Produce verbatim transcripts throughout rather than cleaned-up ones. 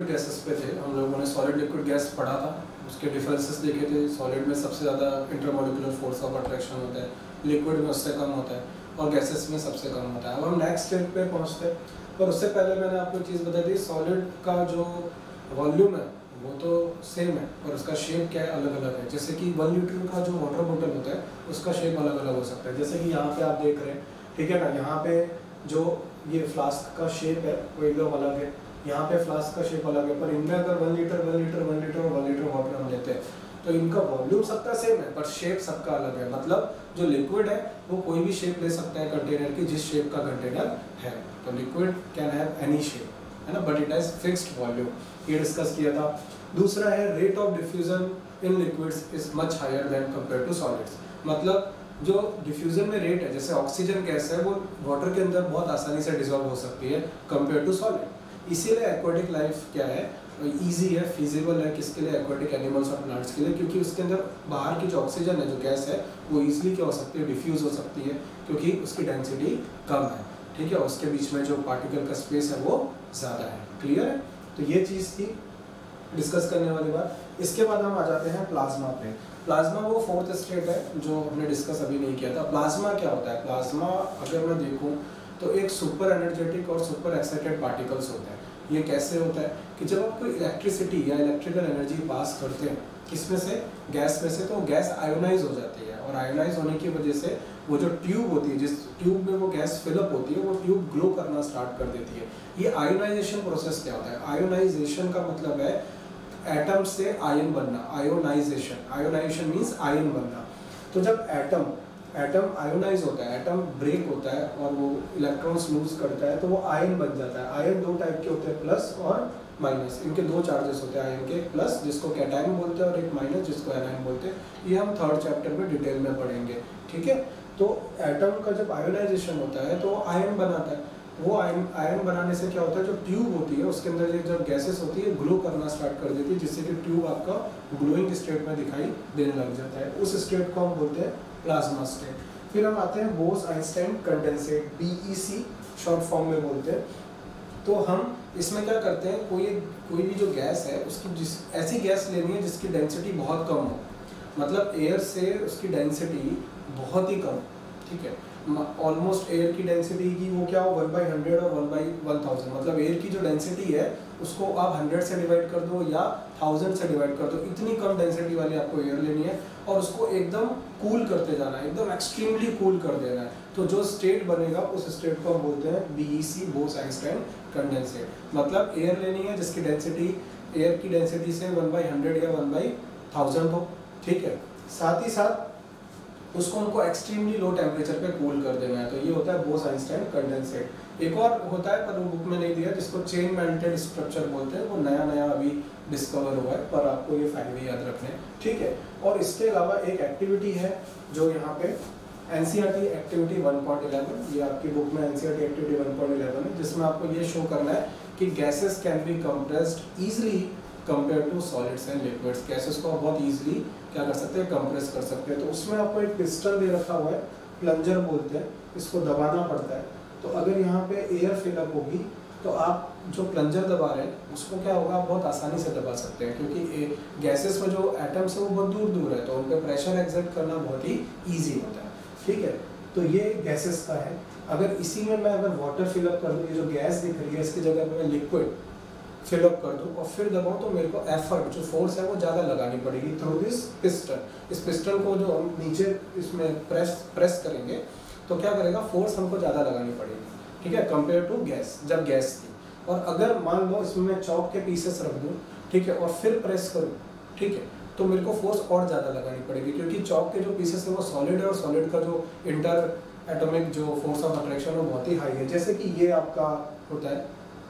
Gases पे थे, हम लोगों ने सॉलिड लिक्विड गैस पढ़ा था, उसके डिफरेंसेस देखे थे। सॉलिड में सबसे ज़्यादा इंटरमोलिकुलर फोर्स ऑफ अट्रैक्शन होता है, लिक्विड में उससे कम होता है और गैसेस में सबसे कम होता है। अब हम नेक्स्ट स्टेप पे पहुंचते हैं, पर उससे पहले मैंने आपको चीज़ बता दी, सॉलिड का जो वॉल्यूम है वो तो सेम है और उसका शेप क्या है, अलग अलग है। जैसे कि वन लीटर का जो वाटर बोतल होता है उसका शेप अलग अलग हो सकता है। जैसे कि यहाँ पे आप देख रहे हैं, ठीक है ना, यहाँ पे जो ये फ्लास्क का शेप है वो एकदम अलग है, यहाँ पे फ्लास्क का शेप अलग है, पर इनमें अगर one litre one litre one litre और वन लीटर वाटर हम लेते हैं तो इनका वॉल्यूम सबका सेम है पर शेप सबका अलग है। मतलब जो लिक्विड है वो कोई भी शेप ले सकता है कंटेनर की, जिस शेप का कंटेनर है। तो liquid can have any shape, है ना, but it has fixed volume, ये डिस्कस किया था। दूसरा है rate of diffusion in liquids is much higher than compare to solids. मतलब जो डिफ्यूजन में रेट है, जैसे ऑक्सीजन गैस है वो वाटर के अंदर बहुत आसानी से डिसॉल्व हो सकती है कंपेयर टू सॉलिड। इसीलिए एक्वाटिक लाइफ क्या है, इजी है, फिजिबल है, किसके लिए, एक्वाटिक एनिमल्स और प्लांट्स के लिए, क्योंकि उसके अंदर बाहर की जो ऑक्सीजन है, जो गैस है, वो इजीली क्या हो सकती है, डिफ्यूज हो सकती है, क्योंकि उसकी डेंसिटी कम है, ठीक है, उसके बीच में जो पार्टिकल का स्पेस है वो ज़्यादा है। क्लियर है? तो ये चीज़ थी डिस्कस करने वाली बात। इसके बाद हम आ जाते हैं प्लाज्मा पे। प्लाज्मा वो फोर्थ स्टेट है जो हमने डिस्कस अभी नहीं किया था। प्लाज्मा क्या होता है? प्लाज्मा अगर मैं देखूं तो एक सुपर एनर्जेटिक और सुपर एक्साइटेड पार्टिकल्स होते हैं। ये कैसे होता है कि जब आप कोई इलेक्ट्रिसिटी या इलेक्ट्रिकल एनर्जी पास करते हैं किसमें से, गैस में से, तो गैस आयोनाइज हो जाती है और आयोनाइज होने की वजह से वो जो ट्यूब होती है, जिस ट्यूब में वो गैस फिलअप होती है, वो ट्यूब ग्लो करना स्टार्ट कर देती है। ये आयोनाइजेशन प्रोसेस क्या होता है? आयोनाइजेशन का मतलब है एटम से आयन बनना, आयोनाइजेशन। आयोनाइजेशन मीन्स आयन बनना। तो जब एटम एटम आयोनाइज होता है, एटम ब्रेक होता है और वो इलेक्ट्रॉन्स लूज करता है तो वो आयन बन जाता है। आयन दो टाइप के होते हैं, प्लस और माइनस। इनके दो चार्जेस होते हैं आयन के, प्लस जिसको कैटायन बोलते हैं और एक माइनस जिसको एनायन बोलते हैं। ये हम थर्ड चैप्टर में डिटेल में पढ़ेंगे, ठीक है। तो एटम का जब आयोनाइजेशन होता है तो आयन बनाता है। वो आयन आयन बनाने से क्या होता है, जो ट्यूब होती है उसके अंदर जब गैसेस होती है ग्लो करना स्टार्ट कर देती है, जिससे कि ट्यूब आपका ग्लोइंग स्टेट में दिखाई देने लग जाता है। उस स्टेट को हम बोलते हैं प्लाज्मा स्टेट। फिर हम आते हैं Bose Einstein condensate, B E C short form में बोलते हैं। तो हम इसमें क्या करते हैं, कोई कोई भी जो गैस है उसकी जिस ऐसी गैस लेनी है जिसकी डेंसिटी बहुत कम हो, मतलब एयर से उसकी डेंसिटी बहुत ही कम, ठीक है, ऑलमोस्ट एयर की डेंसिटी की वो क्या हो, वन बाई हंड्रेड और वन बाई वन थाउजेंड। मतलब एयर की जो डेंसिटी है उसको आप हंड्रेड से डिवाइड कर दो या थाउजेंड से डिवाइड कर दो, इतनी कम डेंसिटी वाली आपको एयर लेनी है और उसको एकदम कूल करते जाना है, एकदम एक्सट्रीमली कूल कर देना है। तो जो स्टेट बनेगा उस स्टेट को हम बोलते हैं B E C, Bose Einstein condensate. मतलब एयर लेनी है जिसकी डेंसिटी एयर की डेंसिटी से वन बाई हंड्रेड या वन बाई थाउजेंड हो, ठीक है। साथ ही साथ उसको हमको एक्सट्रीमली लो टेम्परेचर पे कूल कर देना है, तो ये होता है बोस-आइंस्टाइन कंडेंसेट। एक और होता है पर वो बुक में नहीं दिया, जिसको चेन मेल्टेड स्ट्रक्चर बोलते हैं, वो नया नया अभी डिस्कवर हुआ है, पर आपको ये फायदे याद रखने, ठीक है। और इसके अलावा एक एक्टिविटी है जो यहाँ पे N C E R T activity one point eleven, ये आपकी बुक में N C E R T activity one point eleven है, जिसमें आपको ये शो करना है कि gases can be compressed easily compare to solids and liquids. Gases को आप बहुत ईजिली क्या कर सकते हैं, कंप्रेस कर सकते हैं। तो उसमें आपको एक पिस्टन दे रखा हुआ है, प्लंजर बोलते हैं, इसको दबाना पड़ता है। तो अगर यहाँ पे एयर फिलअप होगी तो आप जो प्लंजर दबा रहे हैं उसको क्या होगा, आप बहुत आसानी से दबा सकते हैं, क्योंकि गैसेस में जो एटम्स है वो बहुत दूर दूर है, तो उन पर प्रेशर एक्सर्ट करना बहुत ही ईजी होता है, ठीक है। तो ये गैसेस का है। अगर इसी में मैं अगर वाटर फिलअप कर दूँ, ये जो गैस दिख रही है इसकी जगह पर मैं लिक्विड फिलअप कर दूँ और फिर दबाऊँ, तो मेरे को एफर्ट जो फोर्स है वो ज़्यादा लगानी पड़ेगी थ्रू दिस पिस्टन। इस पिस्टन को जो हम नीचे इसमें प्रेस प्रेस करेंगे तो क्या करेगा, फोर्स हमको ज़्यादा लगानी पड़ेगी, ठीक है, कंपेयर टू गैस, जब गैस थी। और अगर मान लो इसमें मैं चॉक के पीसेस रख दूँ, ठीक है, और फिर प्रेस करूँ, ठीक है, तो मेरे को फोर्स और ज़्यादा लगानी पड़ेगी, क्योंकि चॉक के जो पीसेस है वो सॉलिड है और सॉलिड का जो इंटर एटॉमिक जो फोर्स ऑफ अट्रैक्शन है वो बहुत ही हाई है। जैसे कि ये आपका होता है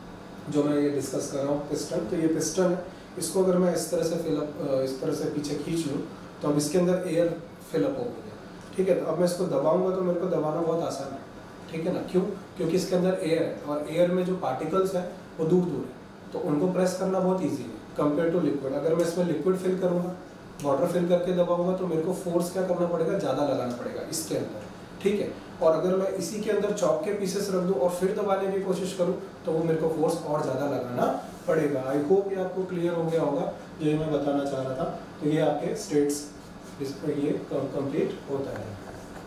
जो मैं ये डिस्कस कर रहा हूँ पिस्टन, तो ये पिस्टन है, इसको अगर मैं इस तरह से फिलअप इस तरह से पीछे खींच लूँ तो अब इसके अंदर एयर फिलअप हो गई है, ठीक है। तो अब मैं इसको दबाऊंगा तो मेरे को दबाना बहुत आसान है, ठीक है ना, क्यों? क्योंकि इसके अंदर एयर है और एयर में जो पार्टिकल्स हैं वो दूर दूर है, तो उनको प्रेस करना बहुत ईजी है कंपेयर टू लिक्विड। अगर मैं इसमें लिक्विड फिल करूँगा, वाटर फिल करके दबाऊंगा, तो मेरे को फोर्स क्या करना पड़ेगा, ज़्यादा लगाना पड़ेगा इसके अंदर, ठीक है। और अगर मैं इसी के अंदर चॉक के पीसेस रख दूं और फिर दबाने की कोशिश करूं तो वो मेरे को फोर्स और ज़्यादा लगाना पड़ेगा। आई होप ये आपको क्लियर हो गया होगा जो ये मैं बताना चाह रहा था। तो ये आपके स्टेट्स इस पर ये कंप्लीट होता है।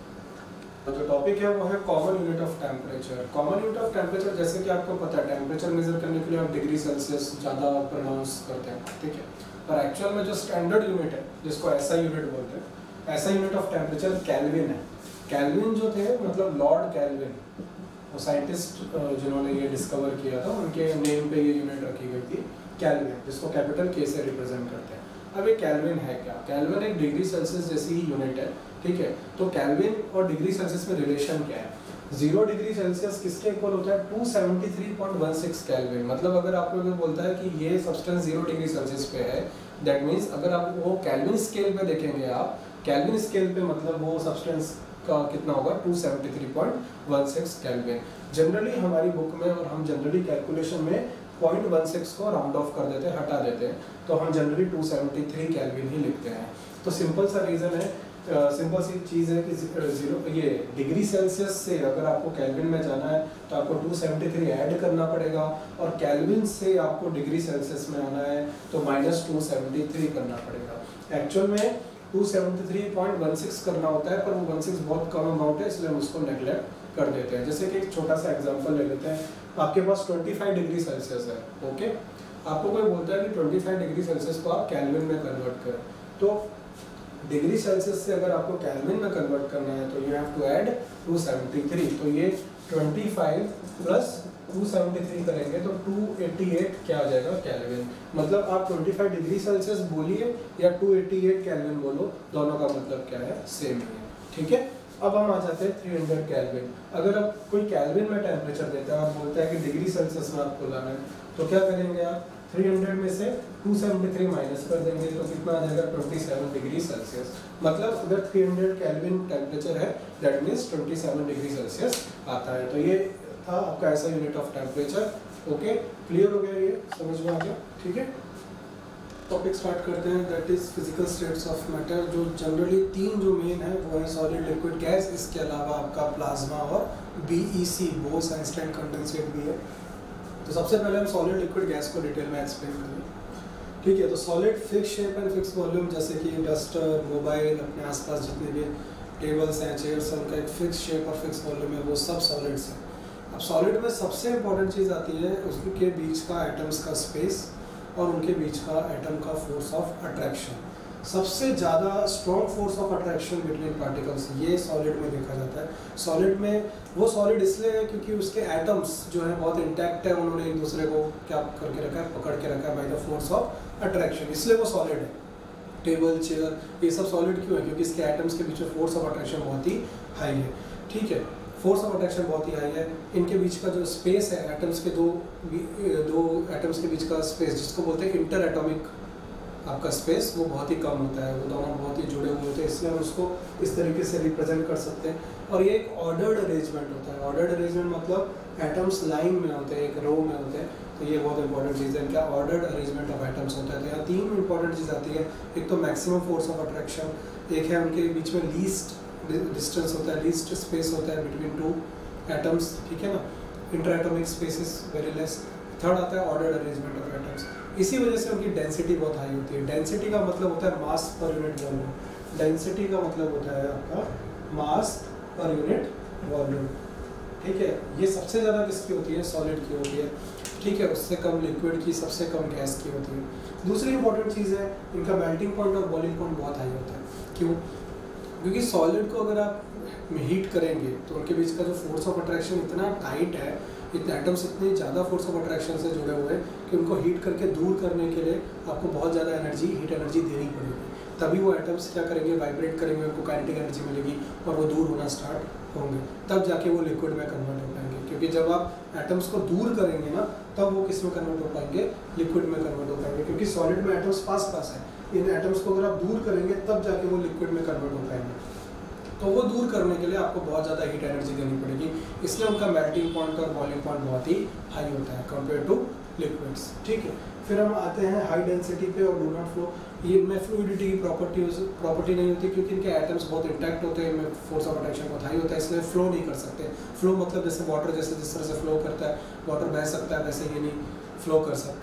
तो जो टॉपिक है वो है common unit of temperature. Common unit of temperature जैसे कि आपको पता है टेम्परेचर मेजर करने के लिए आप डिग्री सेल्सियस ज़्यादा प्रोनाउंस करते हैं, ठीक है। पर एक्चुअल में जो स्टैंडर्ड यूनिट है जिसको ऐसा यूनिट बोलते हैं, ऐसा यूनिट ऑफ टेम्परेचर केल्विन है। केल्विन जो थे मतलब लॉर्ड केल्विन, वो साइंटिस्ट जिन्होंने ये डिस्कवर किया था उनके नेम पे ये यूनिट रखी गई थी केल्विन, जिसको कैपिटल के से रिप्रेजेंट करते हैं। अब ये केल्विन है क्या? केल्विन एक डिग्री सेल्सियस जैसी ही यूनिट है, ठीक है। तो केल्विन और डिग्री सेल्सियस में रिलेशन क्या है? जीरो डिग्री सेल्सियस किसके इक्वल होता है? Two seventy three point one six kelvin. मतलब अगर आपको कोई बोलता है कि ये सब्सटेंस जीरो डिग्री सेल्सियस पे है, दैट मीन्स अगर आप वो केल्विन स्केल पे देखेंगे, आप केल्विन स्केल पे मतलब वो सब्सटेंस का कितना होगा? Two seventy three point one six kelvin. Generally हमारी बुक में और हम जनरली कैलकुलेशन में पॉइंट वन सिक्स को राउंड ऑफ कर देते हैं, हटा देते हैं, तो हम generally two seventy three kelvin ही लिखते हैं। तो सिंपल सा रीज़न है, सिंपल सी चीज़ है कि जीरो ये डिग्री सेल्सियस से अगर आपको केल्विन में जाना है तो आपको टू सेवेंटी थ्री ऐड करना पड़ेगा, और केल्विन से आपको डिग्री सेल्सियस में आना है तो माइनस टू सेवेंटी थ्री करना पड़ेगा। एक्चुअल में two seventy three point one six करना होता है, पर वो वन सिक्स बहुत कम अमाउंट है, इसलिए हम उसको नेगलेक्ट कर देते हैं। जैसे कि एक छोटा सा एग्जांपल ले लेते हैं, आपके पास पच्चीस डिग्री सेल्सियस है, ओके। आपको कोई बोलता है कि पच्चीस डिग्री सेल्सियस को आप केल्विन में कन्वर्ट करें, तो डिग्री सेल्सियस से अगर आपको केल्विन में कन्वर्ट करना है तो you have to add two seventy three. तो ये पच्चीस प्लस टू सेवेंटी थ्री करेंगे तो टू एटी एट क्या आ जाएगा? केल्विन। मतलब आप पच्चीस डिग्री सेल्सियस बोलिए या टू एटी एट केल्विन बोलो, दोनों का मतलब क्या है? सेम ही है, ठीक है। अब हम आ जाते हैं थ्री हंड्रेड केल्विन। अगर आप कोई केल्विन में टेम्परेचर देता है और बोलता है कि डिग्री सेल्सियस में आपको लाना है, तो क्या करेंगे आप? थ्री हंड्रेड में से टू सेवेंटी थ्री माइनस कर देंगे तो कितना आ जाएगा? Twenty seven degree Celsius. मतलब अगर थ्री हंड्रेड केल्विन टेम्परेचर है that means twenty seven degree Celsius आता है। तो ये था आपका ऐसा unit of temperature, okay. Clear हो गया? ये समझ में आ गया, ठीक है। टॉपिक स्टार्ट करते हैं, that is physical states of matter. जो जनरली तीन जो मेन है वो है सॉलिड, लिक्विड, गैस। इसके अलावा आपका प्लाज्मा और बीईसी, बोस आइंस्टाइन कंडेंसेट भी है। तो सबसे पहले हम सॉलिड, लिक्विड, गैस को डिटेल में एक्सप्लेन करें, ठीक है। तो solid fix shape and fix volume, जैसे कि डस्टर, मोबाइल, अपने आसपास जितने भी टेबल्स हैं, चेयर्स हैं, उनका एक फिक्स शेप और फिक्स वॉल्यूम है, वो सब सॉलिड्स हैं। अब सॉलिड में सबसे इंपॉर्टेंट चीज़ आती है उसके बीच का एटम्स का स्पेस और उनके बीच का एटम का फोर्स ऑफ अट्रैक्शन। सबसे ज़्यादा strong force of attraction between particles ये सॉलिड में देखा जाता है। सॉलिड में वो सॉलिड इसलिए है क्योंकि उसके एटम्स जो है बहुत इंटैक्ट है, उन्होंने एक दूसरे को क्या करके रखा है? पकड़ के रखा है by the force of attraction, इसलिए वो सॉलिड है। टेबल, चेयर, ये सब सॉलिड क्यों है? क्योंकि इसके एटम्स के बीच में फोर्स ऑफ अट्रैक्शन बहुत ही हाई है, ठीक है। फोर्स ऑफ अट्रैक्शन बहुत ही हाई है। इनके बीच का जो स्पेस है, एटम्स के दो दो एटम्स के बीच का स्पेस, जिसको बोलते हैं इंटर एटॉमिक आपका स्पेस, वो बहुत ही कम होता है। वो दोनों बहुत ही जुड़े हुए होते हैं, इसलिए हम उसको इस तरीके से रिप्रेजेंट कर सकते हैं। और ये एक ऑर्डर्ड अरेंजमेंट होता है। ऑर्डर्ड अरेंजमेंट मतलब एटम्स लाइन में होते हैं, एक रो में होते हैं। तो ये बहुत इंपॉर्टेंट चीज़ है, क्या ऑर्डर्ड अरेंजमेंट ऑफ एटम्स होता है। तो यहाँ तीन इंपॉर्टेंट चीज़ आती है, एक तो मैक्सिमम फोर्स ऑफ अट्रैक्शन, एक है उनके बीच में लीस्ट डिस्टेंस होता है, लीस्ट स्पेस होता है बिटवीन टू एटम्स, ठीक है ना। Inter atomic space is very less. Third आता है ऑर्डर्ड अरेंजमेंट ऑफ एटम्स। इसी वजह से उनकी डेंसिटी बहुत हाई होती है। डेंसिटी का मतलब होता है मास पर यूनिट वॉल्यूम। डेंसिटी का मतलब होता है आपका मास पर यूनिट वॉल्यूम, ठीक है। ये सबसे ज़्यादा किसकी होती है? सॉलिड की होती है, ठीक है। उससे कम लिक्विड की, सबसे कम गैस की होती है। दूसरी इंपॉर्टेंट चीज़ है, इनका मेल्टिंग पॉइंट और बॉइलिंग पॉइंट बहुत हाई होता है। क्यों? क्योंकि सॉलिड को अगर आप हीट करेंगे तो उनके बीच का जो फोर्स ऑफ अट्रैक्शन इतना टाइट है, इतने एटम्स इतने ज़्यादा फोर्स ऑफ अट्रैक्शन से जुड़े हुए हैं कि उनको हीट करके दूर करने के लिए आपको बहुत ज़्यादा एनर्जी, हीट एनर्जी देनी पड़ेगी। तभी वो एटम्स क्या करेंगे? वाइब्रेट करेंगे, उनको काइनेटिक एनर्जी मिलेगी और वो दूर होना स्टार्ट होंगे, तब जाके वो लिक्विड में कन्वर्ट हो पाएंगे। क्योंकि जब आप एटम्स को दूर करेंगे ना, तब वो किस में कन्वर्ट हो पाएंगे? लिक्विड में कन्वर्ट हो पाएंगे। क्योंकि सॉलिड में एटम्स पास पास है, इन एटम्स को अगर आप दूर करेंगे तब जाके वो लिक्विड में कन्वर्ट हो पाएंगे। तो वो दूर करने के लिए आपको बहुत ज़्यादा हीट एनर्जी देनी पड़ेगी, इसलिए उनका मेल्टिंग पॉइंट और बॉइलिंग पॉइंट बहुत ही हाई होता है कंपेयर टू लिक्विड्स, ठीक है। फिर हम आते हैं हाई डेंसिटी पे और डू नॉट फ्लो। ये इनमें फ्लूइडिटी की प्रॉपर्टी प्रॉपर्टी नहीं होती, क्योंकि इनके एटम्स बहुत इंटैक्ट होते हैं, इनमें फोर्स ऑफ अट्रैक्शन बहुत हाई होता है, इसलिए फ्लो नहीं कर सकते। फ्लो मतलब जैसे वाटर जैसे जिस तरह से फ्लो करता है, वाटर बह सकता है, वैसे ये नहीं फ्लो कर सकते।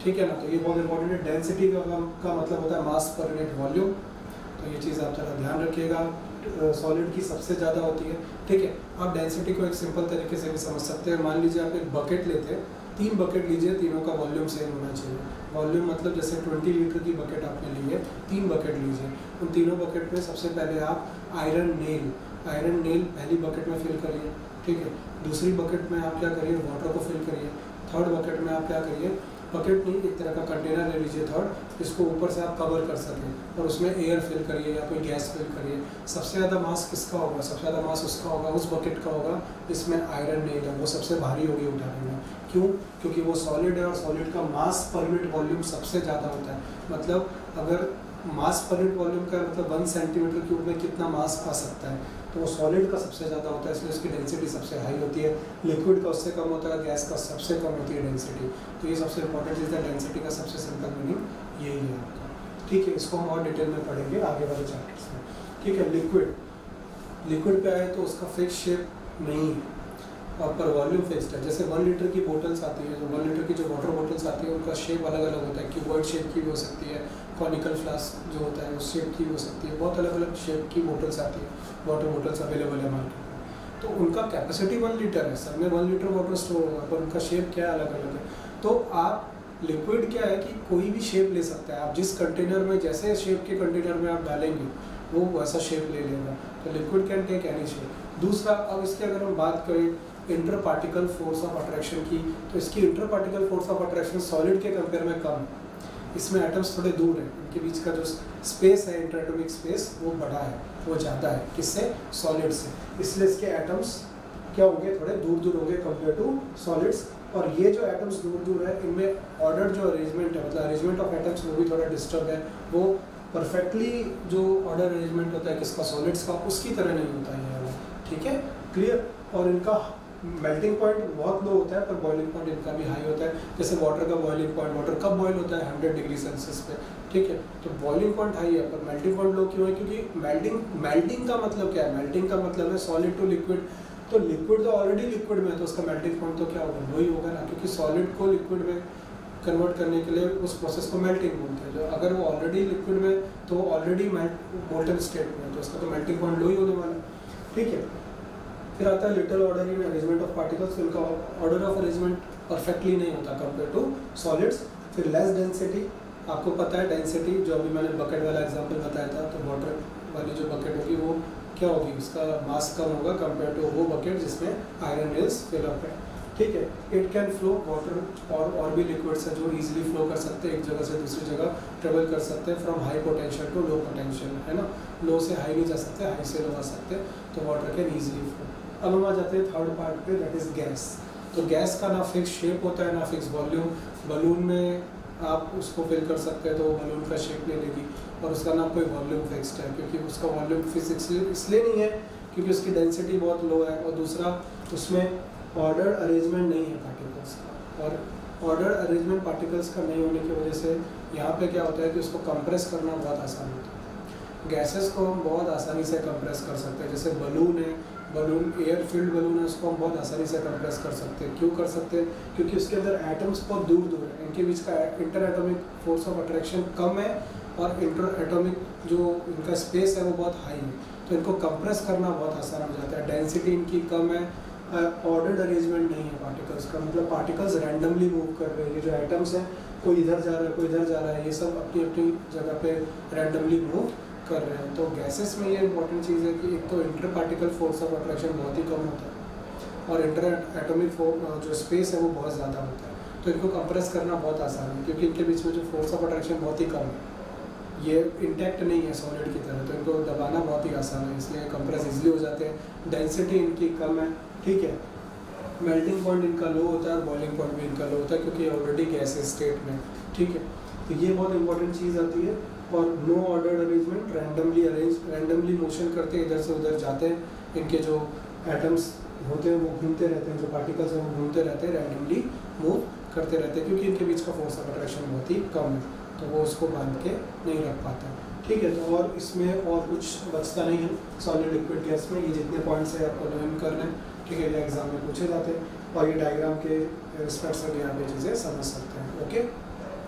ठीक है ना। तो ये बहुत इंपॉर्टेंट है। डेंसिटी का, का मतलब होता है मास पर यूनिट वॉल्यूम, तो ये चीज़ आप ज़रा ध्यान रखिएगा। सॉलिड की सबसे ज़्यादा होती है, ठीक है। आप डेंसिटी को एक सिंपल तरीके से भी समझ सकते हैं। मान लीजिए आप एक बकेट लेते हैं, तीन बकेट लीजिए, तीनों का वॉल्यूम सेम होना चाहिए। वॉल्यूम मतलब जैसे बीस लीटर की बकेट आपने ली है, तीन बकेट लीजिए, उन तीनों बकेट में सबसे पहले आप आयरन नेल आयरन नेल पहली बकेट में फिल करिए, ठीक है। दूसरी बकेट में आप क्या करिए, वाटर को फिल करिए। थर्ड बकेट में आप क्या करिए, बकेट नहीं, एक तरह का कंटेनर ले लीजिए थर्ड, इसको ऊपर से आप कवर कर सकें और उसमें एयर फिल करिए या कोई गैस फिल करिए। सबसे ज़्यादा मास किसका होगा, सबसे ज़्यादा मास उसका होगा, उस बकेट का होगा जिसमें आयरन नेल है, वो सबसे भारी होगी उठाने में। क्यों? क्योंकि वो सॉलिड है और सॉलिड का मास पर यूनिट वॉल्यूम सबसे ज़्यादा होता है। मतलब अगर मास पर यूनिट वॉल्यूम का मतलब वन सेंटीमीटर क्यूब में कितना मास आ सकता है, तो वो सॉलिड का सबसे ज़्यादा होता है, इसलिए उसकी डेंसिटी सबसे हाई होती है। लिक्विड का उससे कम होता है, गैस का सबसे कम होती है डेंसिटी। तो ये सबसे इंपॉर्टेंट चीज़ है, डेंसिटी का सबसे सिंपल मीनिंग यही है आपका, ठीक है। इसको हम और डिटेल में पढ़ेंगे आगे वाले चैप्टर्स में, ठीक है। लिक्विड लिक्विड पे आए तो उसका फिक्स शेप नहीं है और पर वॉल्यूम फिक्स्ड है। जैसे वन लीटर की बोटल्स आती है, जो वन लीटर की जो वाटर बोटल्स आती है उनका शेप अलग अलग होता है, क्यूबॉइड शेप की भी हो सकती है, कॉनिकल फ्लास्क जो होता है उस शेप की भी हो सकती है, बहुत अलग अलग शेप की बोटल्स आती है, वाटर बोटल्स अवेलेबल है मार्केट में। तो उनका कैपेसिटी वन लीटर है, सब में वन लीटर वाटर स्टोर होगा, पर उनका शेप क्या अलग अलग है। तो आप लिक्विड क्या है कि कोई भी शेप ले सकता है, आप जिस कंटेनर में, जैसे शेप के कंटेनर में आप डालेंगे वो वैसा शेप ले लेगा। तो liquid can take any shape. दूसरा, अब इसकी अगर हम बात करें inter particle force of attraction की, तो इसकी inter particle force of attraction solid के कंपेयर में कम है। इसमें एटम्स थोड़े दूर हैं, इनके बीच का जो स्पेस है, इंटर एटॉमिक स्पेस, वो बड़ा है, वो ज़्यादा है, किससे, सॉलिड से। इसलिए इसके एटम्स क्या होंगे, थोड़े दूर दूर होंगे कंपेयर टू सॉलिड्स। और ये जो एटम्स दूर दूर है, इनमें ऑर्डर जो अरेंजमेंट है, मतलब अरेंजमेंट ऑफ एटम्स, वो भी थोड़ा डिस्टर्ब है। वो परफेक्टली जो ऑर्डर अरेंजमेंट होता है किसका, सॉलिड्स का, उसकी तरह नहीं होता है ये, ठीक है, क्लियर। और इनका मेल्टिंग पॉइंट बहुत लो होता है, पर बॉइलिंग पॉइंट इनका भी हाई होता है। जैसे वाटर का बॉइलिंग पॉइंट, वाटर कब बॉयल होता है, हंड्रेड डिग्री सेल्सियस पे, ठीक है। तो बॉइलिंग पॉइंट हाई है, पर मेल्टिंग पॉइंट लो क्यों है, क्योंकि मेल्टिंग मेल्टिंग का मतलब क्या है, मेल्टिंग का मतलब है सॉलिड टू लिक्विड। तो लिक्विड तो ऑलरेडी लिक्विड में है, तो उसका मेल्टिंग पॉइंट तो क्या होगा, लो ही होगा ना, क्योंकि सॉलिड को लिक्विड में कन्वर्ट करने के लिए उस प्रोसेस को मेल्टिंग बोलते हैं। जो अगर वो ऑलरेडी लिक्विड में, तो ऑलरेडी मोल्टन स्टेट में, तो उसका तो मेल्टिंग पॉइंट लो ही होने वाला, ठीक है। फिर आता है little order in arrangement of particles. इनका ऑर्डर ऑफ अरेंजमेंट परफेक्टली नहीं होता कंपेयर टू सॉलिड्स। फिर लेस डेंसिटी, आपको पता है डेंसिटी, जो अभी मैंने बकेट वाला एग्जांपल बताया था, तो वाटर वाली जो बकेट होगी वो क्या होगी, उसका मास कम होगा कंपेयर टू वो बकेट जिसमें आयरन नेल्स फिल अप है, ठीक है। इट कैन फ्लो, वाटर और और भी लिक्विड्स है जो इजीली फ्लो कर सकते हैं, एक जगह से दूसरी जगह ट्रेवल कर सकते हैं, from high potential to low potential, है ना। लो से हाई नहीं जा सकते, हाई से लो आ सकते, तो वाटर कैन ईजिली फ्लो। अब हम आ जाते हैं थर्ड पार्ट पे, दैट इज गैस। तो गैस का ना फिक्स शेप होता है ना फिक्स वॉल्यूम। बलून में आप उसको फिल कर सकते हैं तो वो बलून का शेप ले लेगी, और उसका ना कोई वॉल्यूम फिक्स्ड है, क्योंकि उसका वॉल्यूम फिक्स इसलिए नहीं है क्योंकि उसकी डेंसिटी बहुत लो है, और दूसरा उसमें ऑर्डर अरेंजमेंट नहीं है पार्टिकल्स का। और ऑर्डर अरेंजमेंट पार्टिकल्स का नहीं होने की वजह से यहाँ पे क्या होता है कि उसको कंप्रेस करना बहुत आसान होता है। गैसेस को हम बहुत आसानी से कंप्रेस कर सकते हैं, जैसे बलून है, बलून एयर फिल्ड बलून है, उसको हम बहुत आसानी से कंप्रेस कर सकते हैं। क्यों कर सकते हैं, क्योंकि उसके अंदर एटम्स बहुत दूर दूर है, इनके बीच का inter atomic force of attraction कम है, और इंटर एटॉमिक जो इनका स्पेस है वो बहुत हाई है, तो इनको कंप्रेस करना बहुत आसान हो जाता है। डेंसिटी इनकी कम है, ऑर्डर्ड अरेंजमेंट नहीं है पार्टिकल्स का, मतलब पार्टिकल्स रैंडमली मूव कर रहे हैं। ये जो एटम्स हैं, कोई इधर जा रहा है, कोई इधर जा रहा है, ये सब अपनी अपनी जगह पे रैंडमली मूव कर रहे हैं। तो गैसेस में ये इंपॉर्टेंट चीज़ है कि एक तो inter particle force of attraction बहुत ही कम होता है, और इंटर एटॉमिक जो स्पेस है वो बहुत ज़्यादा होता है, तो इनको कंप्रेस करना बहुत आसान है, क्योंकि इनके बीच में जो फोर्स ऑफ अट्रैक्शन बहुत ही कम है, ये इंटैक्ट नहीं है सॉलिड की तरह, तो इनको दबाना बहुत ही आसान है, इसलिए कंप्रेस इजीली हो जाते हैं। डेंसिटी इनकी कम है, ठीक है। मेल्टिंग पॉइंट इनका लो होता है, और बॉइलिंग पॉइंट भी इनका लो होता है, क्योंकि ऑलरेडी गैस स्टेट में, ठीक है। तो ये बहुत इंपॉर्टेंट चीज़ आती है। और no ordered arrangement, randomly arrange, randomly motion करते हैं, इधर से उधर जाते हैं, इनके जो एटम्स होते हैं वो घूमते रहते हैं, जो पार्टिकल्स हैं वो घूमते रहते हैं, रैंडमली मूव करते रहते हैं, क्योंकि इनके बीच का फोर्स ऑफ अट्रैक्शन बहुत ही कम है, तो वो उसको बांध के नहीं रख पाता, ठीक है। तो और इसमें और कुछ बचता नहीं है सॉलिड लिक्विड गैस में। ये जितने पॉइंट्स है आपको लर्न करने हैं, ठीक है, ये एग्जाम में पूछे जाते हैं, और ये डायग्राम के रिस्पेक्ट से भी आप ये चीज़ें समझ सकते हैं, ओके।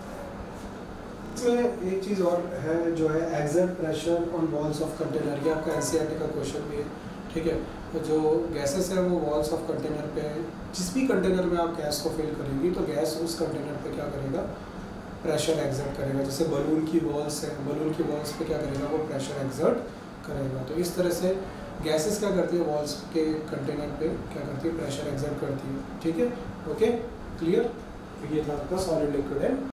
इसमें एक चीज़ और है जो है exert pressure on walls of container, ये आपका एनसीईआरटी का क्वेश्चन भी है, ठीक है। तो जो गैसेस है वो वॉल्स ऑफ कंटेनर पे, जिस भी कंटेनर में आप गैस को फिल करेंगी तो गैस उस कंटेनर पे क्या करेगा, प्रेशर एक्सर्ट करेगा। जैसे बलून की वॉल्स है, बलून की वॉल्स पे क्या करेगा, वो प्रेशर एक्सर्ट करेगा। तो इस तरह से गैसेस क्या करती है, वॉल्स के कंटेनर पे क्या करती है, प्रेशर एक्सर्ट करती है, ठीक है। Okay, clear. ये था आपका सॉलिड, लिक्विड एंड